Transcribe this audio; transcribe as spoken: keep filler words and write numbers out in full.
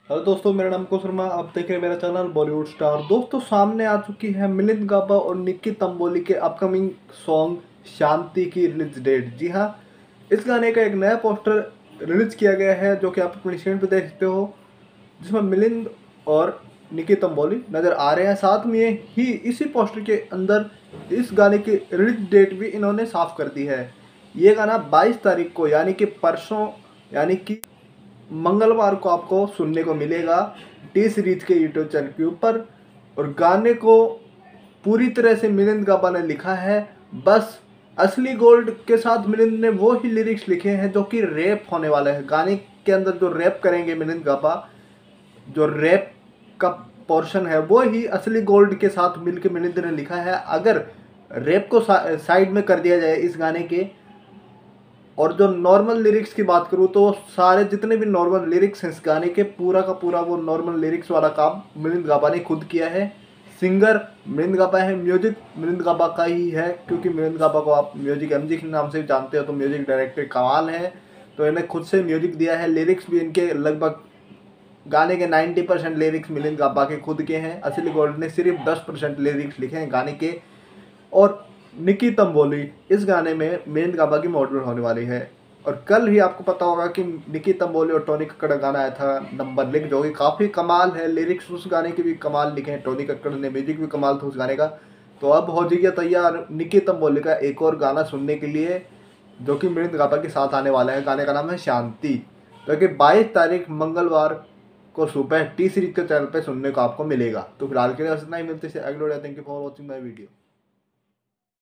Hello दोस्तों, मेरा नाम कुश शर्मा। आप देख रहे हैं मेरा चैनल बॉलीवुड स्टार। दोस्तों, सामने आ चुकी है मिलिंद गाबा और निक्की तंबोली के अपकमिंग सॉन्ग शांति की रिलीज डेट। जी हाँ, इस गाने का एक नया पोस्टर रिलीज किया गया है जो कि आप अपनी स्क्रीन पर देख सकते हो, जिसमें मिलिंद और निक्की तंबोली नज़र आ रहे हैं। साथ में ही इसी पोस्टर के अंदर इस गाने की रिलीज डेट भी इन्होंने साफ कर दी है। ये गाना बाईस तारीख को यानी कि परसों यानी कि मंगलवार को आपको सुनने को मिलेगा टी सीरीज के यूट्यूब चैनल के ऊपर। और गाने को पूरी तरह से मिलिंद गाबा ने लिखा है। बस असली गोल्ड के साथ मिलिंद ने वो ही लिरिक्स लिखे हैं जो कि रैप होने वाला है। गाने के अंदर जो रैप करेंगे मिलिंद गाबा, जो रैप का पोर्शन है वो ही असली गोल्ड के साथ मिलकर मिलिंद ने लिखा है। अगर रैप को सा, साइड में कर दिया जाए इस गाने के, और जो नॉर्मल लिरिक्स की बात करूँ तो सारे जितने भी नॉर्मल लिरिक्स हैं इस गाने के, पूरा का पूरा वो नॉर्मल लिरिक्स वाला काम मिलिंद गाबा ने खुद किया है। सिंगर मिलिंद गाबा है, म्यूजिक मिलिंद गाबा का ही है, क्योंकि मिलिंद गाबा को आप म्यूजिक एमजी के नाम से जानते हो, तो म्यूजिक डायरेक्टर कमाल है, तो इन्हें खुद से म्यूजिक दिया है। लिरिक्स भी इनके लगभग गाने के नब्बे परसेंट लिरिक्स मिलिंद गाबा के खुद के हैं। असली गोल्ड ने सिर्फ दस परसेंट लिरिक्स लिखे हैं गाने के। और निक्की तंबोली इस गाने में मिलिंद गाबा की मॉडल होने वाली है। और कल ही आपको पता होगा कि निक्की तंबोली और टोनी कक्कड़ का गाना आया था नंबर लिख, जो कि काफ़ी कमाल है। लिरिक्स उस गाने के भी कमाल लिखे हैं टोनी कक्कड़ ने, म्यूजिक भी कमाल था उस गाने का। तो अब हो जाइए तैयार निक्की तंबोली का एक और गाना सुनने के लिए, जो कि मिलिंद गाबा के साथ आने वाला है। गाने का नाम है शांति, जो कि बाईस तारीख मंगलवार को सुबह टी सीरीज के चैनल पर सुनने को आपको मिलेगा। तो फिलहाल के लिए इतना ही, मिलते हैं अगले video. Thank you for watching my video.